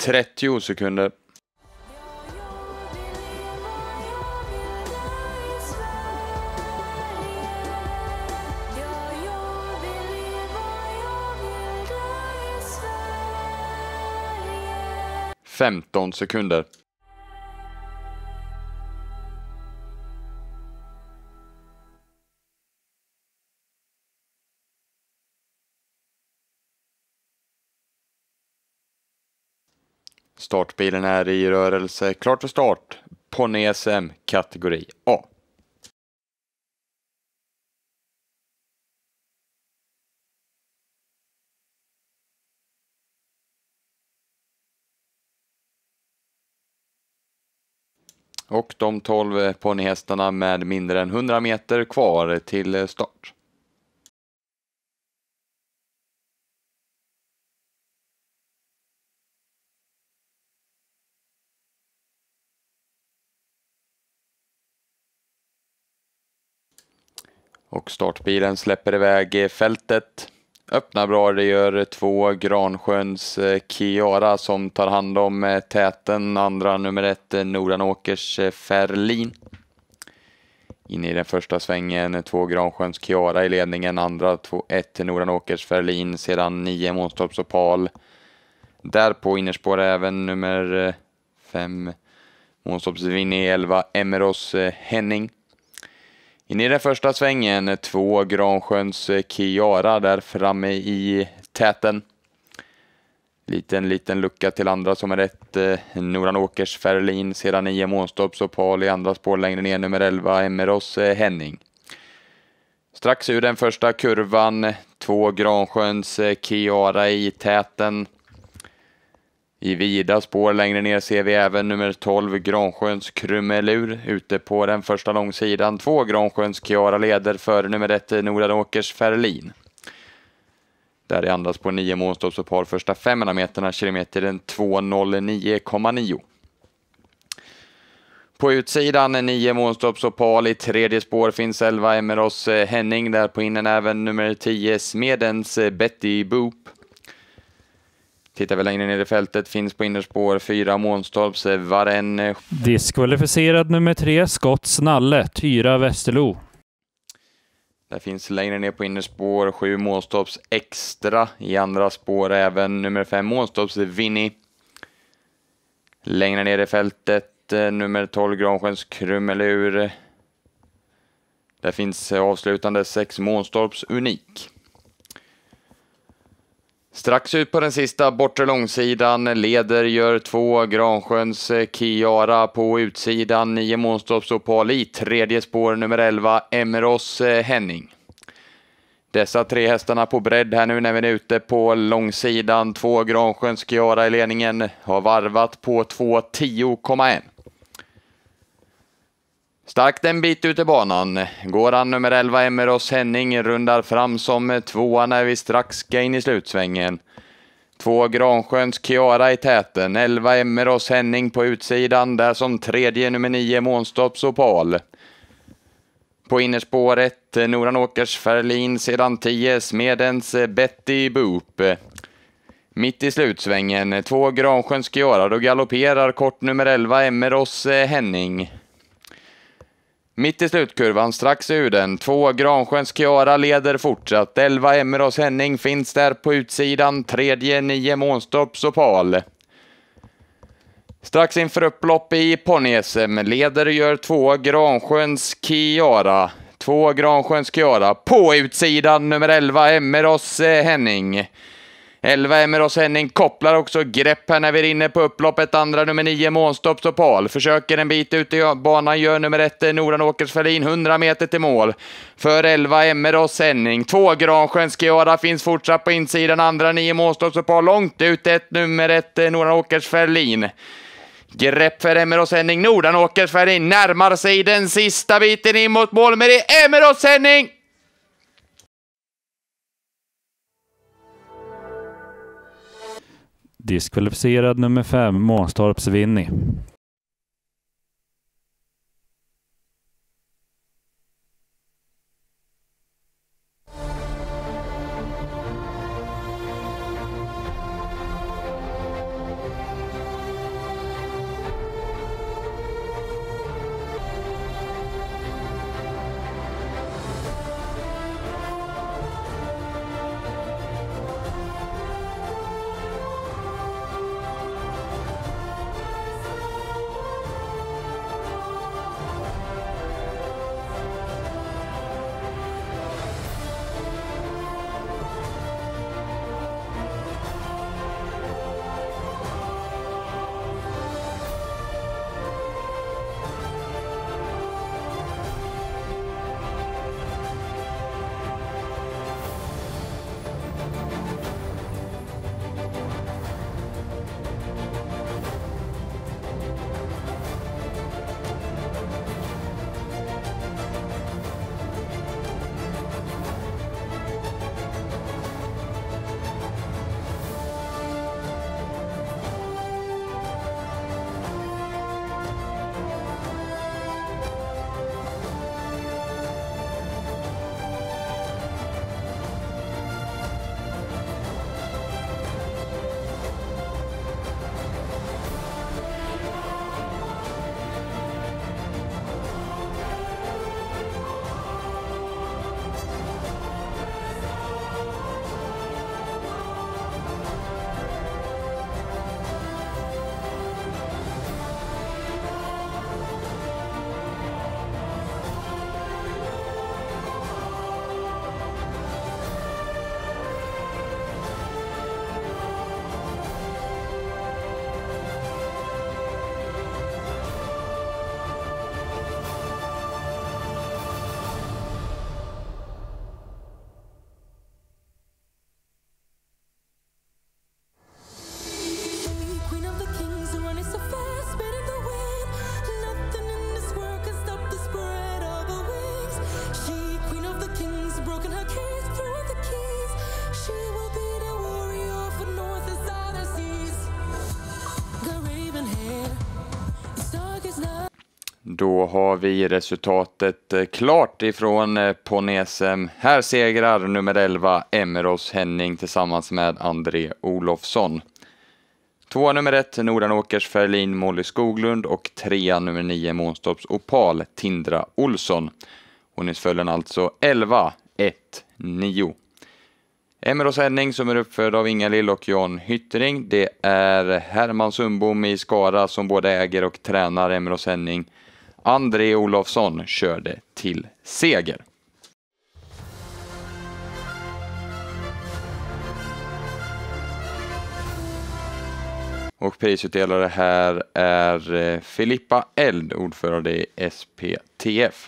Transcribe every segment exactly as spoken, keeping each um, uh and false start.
trettio sekunder. femton sekunder. Startbilen är i rörelse. Klart för start. Ponny S M kategori A. Och de tolv ponnyhästarna med mindre än hundra meter kvar till start. Och startbilen släpper iväg fältet. Öppnar bra, det gör två Gransjöns Kiara som tar hand om täten. Andra nummer ett Nordanåkers Ferlin. In i den första svängen två Gransjöns Kiara i ledningen. Andra två, ett Nordanåkers Ferlin. Sedan nio Månstorps Opal. Där på innerspår även nummer fem Månstorps Vinny, elva Emeros Henning. In i den första svängen två Gransjöns Kiara där framme i täten. Liten liten lucka till andra som är ett Nordanåkers Ferlin. Sedan nio Månstorps Opal i andra spår längre ner nummer elva Emeros Henning. Strax ur den första kurvan två Gransjöns Kiara i täten. I vida spår längre ner ser vi även nummer tolv Gransjöns Krumelur ute på den första långsidan. Två Gransjöns Kiara leder för nummer ett Nordanåkers Ferlin. Där är andras på nio Månstorps Opal första femhundra meterna kilometer den två noll nio komma nio. På utsidan nio Månstorps Opal i tredje spår finns elva Emeros Henning. Där på innen även nummer tio Smedens Betty Boop. Tittar vi längre ner i fältet finns på innerspår fyra Månstorps Varen. Diskvalificerad nummer tre Skott Snalle, Tyra Västerlo. Där finns längre ner på innerspår sju Månstorps Extra. I andra spår även nummer fem Månstorps Vinny. Längre ner i fältet nummer tolv Gransjöns Krumelur. Där finns avslutande sex Månstorps Unik. Strax ut på den sista bortre långsidan leder gör två Gransjöns Kiara på utsidan. nio Månstorps Opal i tredje spår nummer elva Emeros Henning. Dessa tre hästarna på bredd här nu när vi är ute på långsidan. två Gransjöns Kiara i ledningen har varvat på två tio komma ett. Starkt en bit ut i banan. Går han nummer elva Emeros Henning rundar fram som tvåa när vi strax ska in i slutsvängen. Två Gransjöns Kiara i täten. elva Emeros Henning på utsidan. Där som tredje nummer nio Månstorps Opal. På innerspåret Nordanåkers Ferlin. Sedan tio Smedens Betty Boop. Mitt i slutsvängen två Gransjöns Kiara. Då galopperar kort nummer elva Emeros Henning. Mitt i slutkurvan, strax ur den, två Gransjöns Kiara leder fortsatt. elva Emeros Henning finns där på utsidan, tredje nio Månstorps Opal. Strax inför upplopp i Ponny S M leder gör två Gransjöns Kiara. Två Gransjöns Kiara på utsidan, nummer elva Emeros Henning. elva Emeros Henning kopplar också grepp här när vi är inne på upploppet. Andra nummer nio Månstorps Opal. Försöker en bit ut i banan. Gör nummer ett Nordanåkers Ferlin. hundra meter till mål. För elva Emeros Henning. Två Gransjöns Kiara finns fortsatt på insidan. Andra nio Månstorps Opal. Långt ut ett nummer ett Nordanåkers Ferlin. Grepp för Emeros Henning. Nordanåkers Ferlin närmar sig den sista biten in mot mål. Men det är Emeros Henning. Diskvalificerad nummer fem Månstorps Vinny. Då har vi resultatet klart ifrån ponny S M. Här segrar nummer elva Emeros Henning tillsammans med André Olofsson. Två nummer ett Nordanåkers Ferlin Molly Skoglund och trea nummer nio Månstorps Opal Tindra Olsson. Honungsföljen alltså elva ett nio. Emeros Henning som är uppfödd av Inga-Lill och Jan Hyttering. Det är Herman Sundbom i Skara som både äger och tränar Emeros Henning. André Olofsson körde till seger. Och prisutdelare här är Filippa Eld, ordförande i S P T F.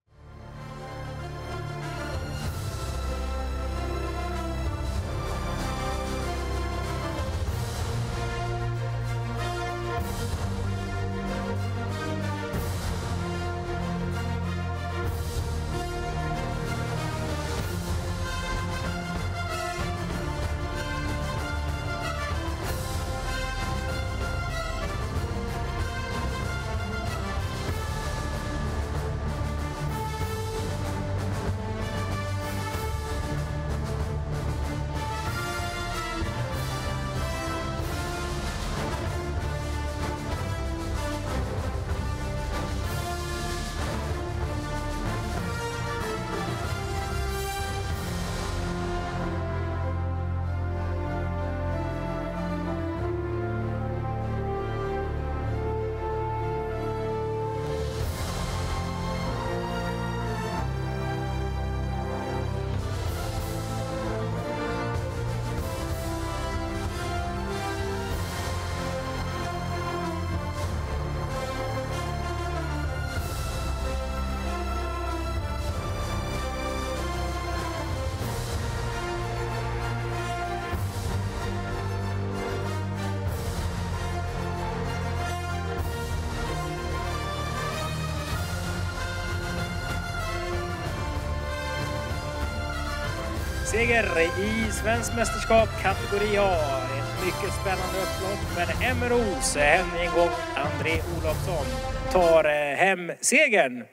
Seger i svensk mästerskap kategori A. Ett mycket spännande upplopp, men Emeros Henning och André Olofsson tar hem segern.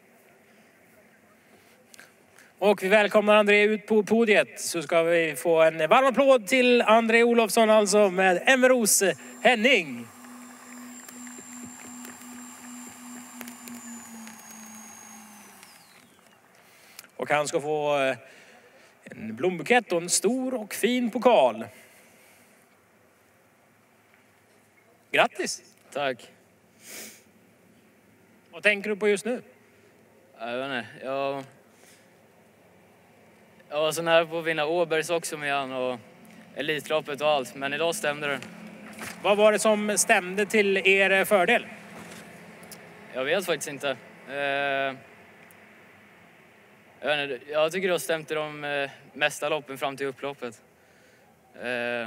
Och vi välkomnar André ut på podiet, så ska vi få en varm applåd till André Olofsson alltså med Emeros Henning. Och han ska få en blombukett och en stor och fin pokal. Grattis! Tack. Vad tänker du på just nu? Jag vet inte. Jag, jag var så nära på att vinna Åbergs också med han och Elitloppet och allt. Men idag stämde det. Vad var det som stämde till er fördel? Jag vet faktiskt inte. Eh, jag, vet inte jag tycker det stämde de eh, mesta loppen fram till upploppet. Eh,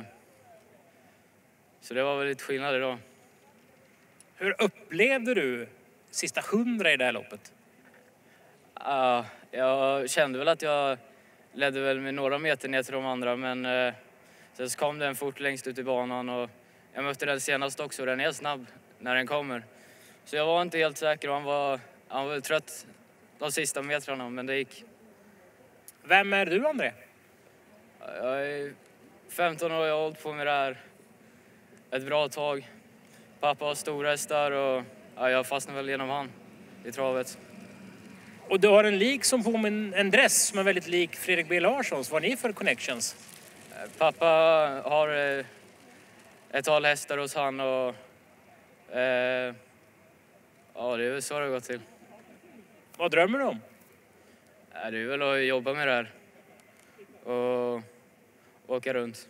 så det var väl lite skillnad idag. Hur upplevde du sista hundra i det här loppet? Uh, jag kände väl att jag ledde väl med några meter ner till de andra, men uh, sen så kom den fort längst ut i banan och jag mötte den senast också. Den är snabb när den kommer. Så jag var inte helt säker och han var, han var trött de sista metrarna, men det gick. Vem är du, André? Jag är femton år och jag har hållit på med det här ett bra tag. Pappa har stora hästar och ja, jag fastnade väl genom han i travet. Och du har en lik som påminner en dress som är väldigt lik Fredrik B. Larssons. Vad har ni för connections? Pappa har eh, ett tal hästar hos han och eh, ja, det är väl så det har gått till. Vad drömmer du om? Ja, det är väl att jobba med det här och åka runt.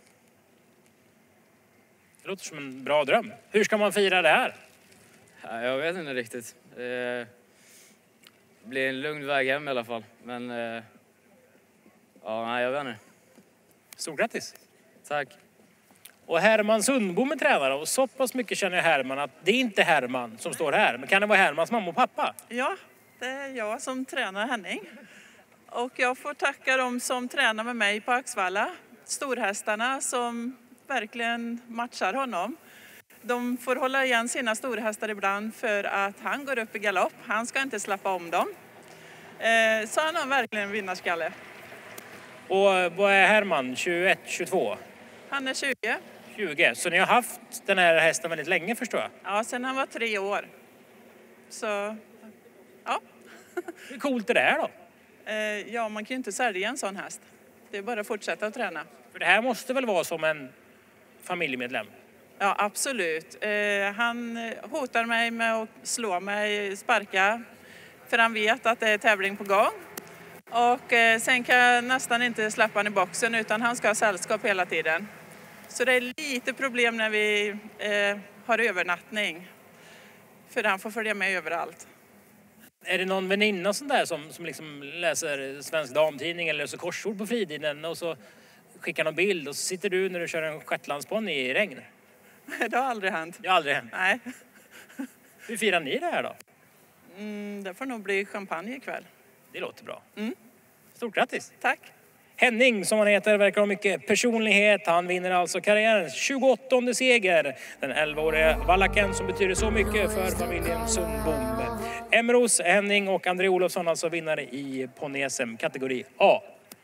Det låter som en bra dröm. Hur ska man fira det här? Ja, jag vet inte riktigt. Det blir en lugn väg hem i alla fall. Men eh, ja, nej, jag vet inte. Stort grattis! Tack! Och Herman Sundbom är tränare och så pass mycket känner jag Herman att det är inte Herman som står här. Men kan det vara Hermans mamma och pappa? Ja, det är jag som tränar Henning. Och jag får tacka dem som tränar med mig på Axvalla. Storhästarna som verkligen matchar honom. De får hålla igen sina storhästar ibland för att han går upp i galopp. Han ska inte släppa om dem. Eh, så han har verkligen en vinnarskalle. Och vad är Herman? tjugoett, tjugotvå? Han är tjugo. tjugo. Så ni har haft den här hästen väldigt länge förstår jag? Ja, sen han var tre år. Så, ja. Hur coolt är det här då? Eh, ja, man kan ju inte sälja en sån häst. Det är bara att fortsätta att träna. För det här måste väl vara som en familjemedlem? Ja, absolut. Eh, han hotar mig med att slå mig, sparka. För han vet att det är tävling på gång. Och eh, sen kan jag nästan inte släppa han i boxen utan han ska ha sällskap hela tiden. Så det är lite problem när vi eh, har övernattning. För han får följa med överallt. Är det någon väninna sån där som, som liksom läser Svensk Damtidning eller löser korsord på fritiden och så skickar någon bild och så sitter du när du kör en shetlandsponny i regn? Det har aldrig hänt. Det har aldrig hänt. Nej. Hur firar ni det här då? Mm, det får nog bli champagne ikväll. Det låter bra. Mm. Stort grattis! Tack! Henning som han heter verkar ha mycket personlighet. Han vinner alltså karriärens tjugoåttonde seger. Den elvaårige vallaken som betyder så mycket för familjen Sundbom. Emros, Henning och André Olofsson alltså vinnare i ponny-S M kategori A.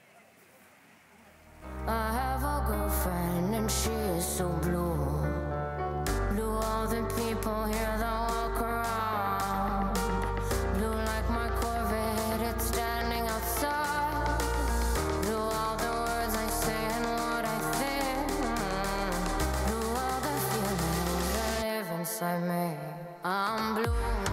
I have a girlfriend and she is so blue. Blue all the people here that walk around. Blue like my Corvette, it's standing outside. Blue all the words I say and what I think. Blue all the feelings that live inside me. I'm blue.